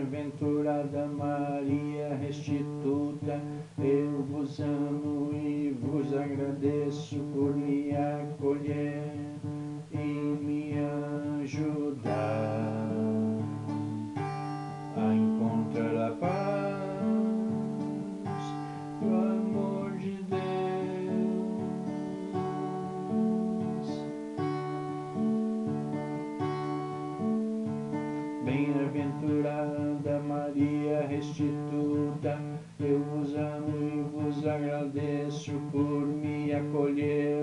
Bem-aventurada Maria restituta, eu vos amo e vos agradeço por me acolher e me ajudar a encontrar a paz do amor de Deus. Bem-aventurada Maria restituta, eu vos amo e vos agradeço por me acolher